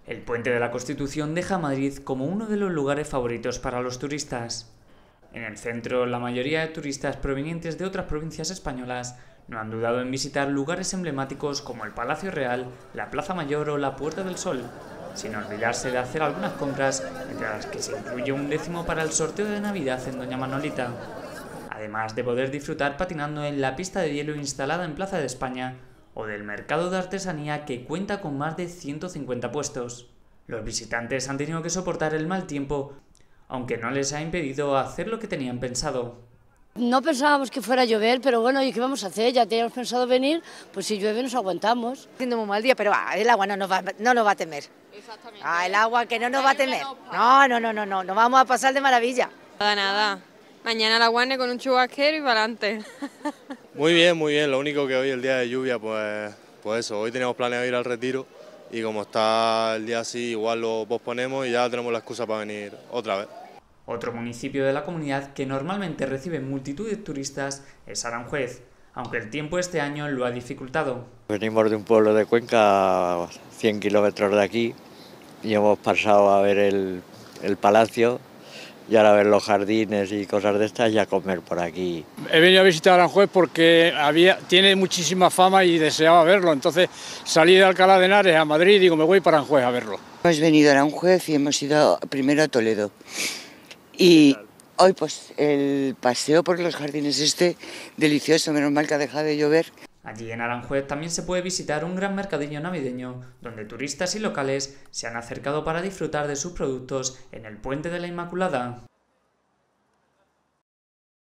El Puente de la Constitución deja a Madrid como uno de los lugares favoritos para los turistas. En el centro, la mayoría de turistas provenientes de otras provincias españolas no han dudado en visitar lugares emblemáticos como el Palacio Real, la Plaza Mayor o la Puerta del Sol, sin olvidarse de hacer algunas compras, entre las que se incluye un décimo para el sorteo de Navidad en Doña Manolita. Además de poder disfrutar patinando en la pista de hielo instalada en Plaza de España, o del mercado de artesanía que cuenta con más de 150 puestos. Los visitantes han tenido que soportar el mal tiempo, aunque no les ha impedido hacer lo que tenían pensado. No pensábamos que fuera a llover, pero bueno, ¿y qué vamos a hacer? Ya teníamos pensado venir, pues si llueve nos aguantamos. Haciendo muy mal día, pero el agua no nos va a temer. Exactamente. El agua que no nos va a temer. No, nos vamos a pasar de maravilla. Nada. Mañana la guarne con un chubasquero y para adelante. Muy bien. Lo único que hoy, el día de lluvia, pues eso. Hoy teníamos planeado ir al retiro y como está el día así, igual lo posponemos y ya tenemos la excusa para venir otra vez. Otro municipio de la comunidad que normalmente recibe multitud de turistas es Aranjuez, aunque el tiempo este año lo ha dificultado. Venimos de un pueblo de Cuenca, a 100 kilómetros de aquí, y hemos pasado a ver el palacio y ahora a ver los jardines y cosas de estas y a comer por aquí. He venido a visitar Aranjuez porque tiene muchísima fama y deseaba verlo, entonces salí de Alcalá de Henares a Madrid y digo, me voy para Aranjuez a verlo. Hemos venido a Aranjuez y hemos ido primero a Toledo. Y hoy pues el paseo por los jardines delicioso, menos mal que ha dejado de llover. Allí en Aranjuez también se puede visitar un gran mercadillo navideño, donde turistas y locales se han acercado para disfrutar de sus productos en el Puente de la Inmaculada.